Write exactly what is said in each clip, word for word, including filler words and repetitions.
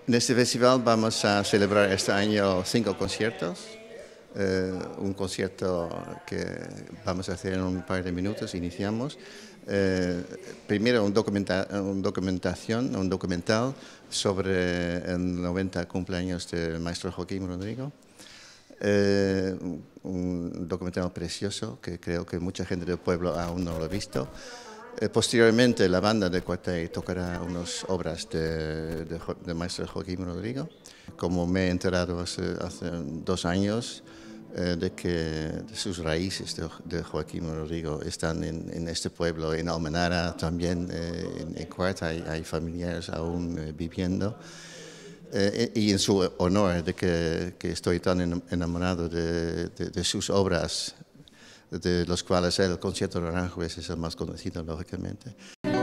En este festival vamos a celebrar este año cinco conciertos. Eh, un concierto que vamos a hacer en un par de minutos, iniciamos. Eh, primero un, documenta un documentación, un documental sobre el noventa cumpleaños del maestro Joaquín Rodrigo. Eh, un documental precioso que creo que mucha gente del pueblo aún no lo ha visto. Eh, posteriormente la banda de Cuartey tocará unas obras de, de, de maestro Joaquín Rodrigo. Como me he enterado hace, hace dos años eh, de que de sus raíces de, de Joaquín Rodrigo están en, en este pueblo, en Almenara, también eh, en, en Cuartey hay, hay familiares aún eh, viviendo. Eh, y en su honor de que, que estoy tan enamorado de, de, de sus obras, de los cuales el concierto de Aranjuez es el más conocido, lógicamente.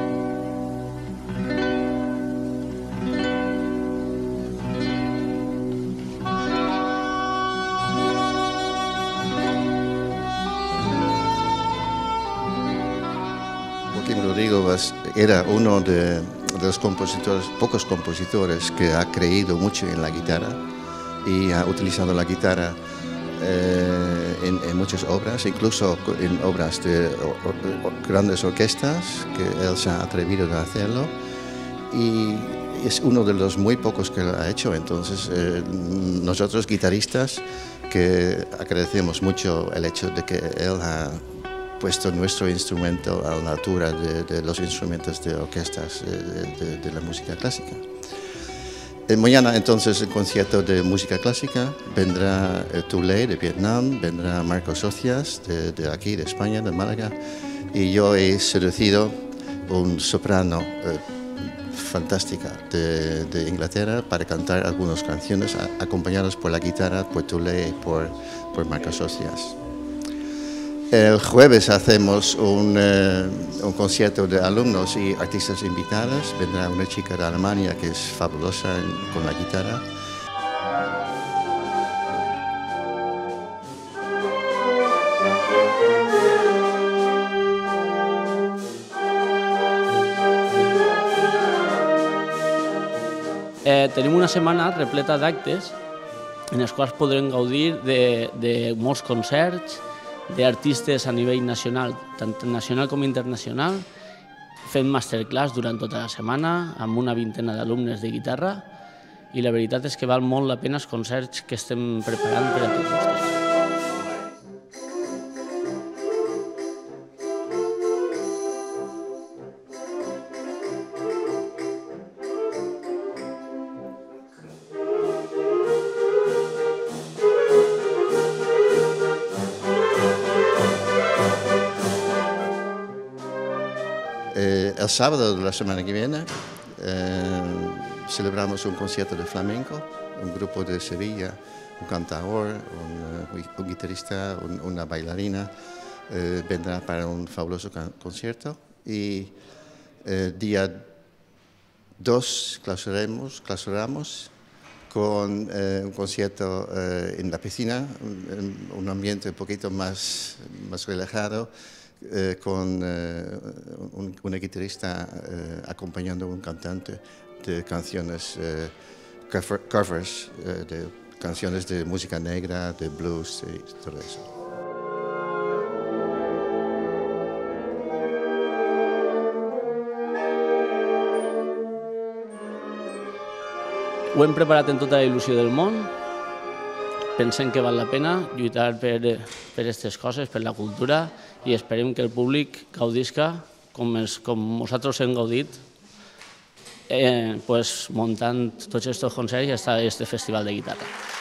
Joaquín Rodrigo era uno de, de los compositores, pocos compositores que ha creído mucho en la guitarra y ha utilizado la guitarra Eh, en, en muchas obras, incluso en obras de o, o, grandes orquestas, que él se ha atrevido a hacerlo, y es uno de los muy pocos que lo ha hecho. Entonces, eh, nosotros guitarristas, que agradecemos mucho el hecho de que él ha puesto nuestro instrumento a la altura de, de los instrumentos de orquestas de, de, de la música clásica. Mañana entonces el concierto de música clásica, vendrá eh, Tulé de Vietnam, vendrá Marcos Socias de, de aquí, de España, de Málaga, y yo he seducido un soprano eh, fantástica de, de Inglaterra para cantar algunas canciones acompañadas por la guitarra, por Tulé y por, por Marcos Socias. El jueves hacemos un, eh, un concierto de alumnos y artistas invitados. Vendrá una chica de Alemania que es fabulosa en, con la guitarra. Eh, tenim una setmana repleta d'actes en els quals podrem gaudir de, de molts concerts, d'artistes a nivell nacional, tant nacional com internacional, fent masterclass durant tota la setmana amb una vintena d'alumnes de guitarra, i la veritat és que val molt la pena els concerts que estem preparant per a tots vostès. Eh, el sábado de la semana que viene eh, celebramos un concierto de flamenco, un grupo de Sevilla, un cantador, un, uh, un guitarrista, un, una bailarina, eh, vendrá para un fabuloso concierto. Y eh, día dos clausuramos, clausuramos con eh, un concierto eh, en la piscina, un, un ambiente un poquito más, más relajado, Eh, con eh, un, una guitarrista eh, acompañando a un cantante de canciones, eh, cover, covers, eh, de canciones de música negra, de blues y todo eso. Ho hem preparat amb tota la il·lusió del món. Pensem que val la pena lluitar per aquestes coses, per la cultura, i esperem que el públic gaudisca com, es, com nosaltres hem gaudit eh, pues, muntant tots aquests concerts i aquest festival de guitarra.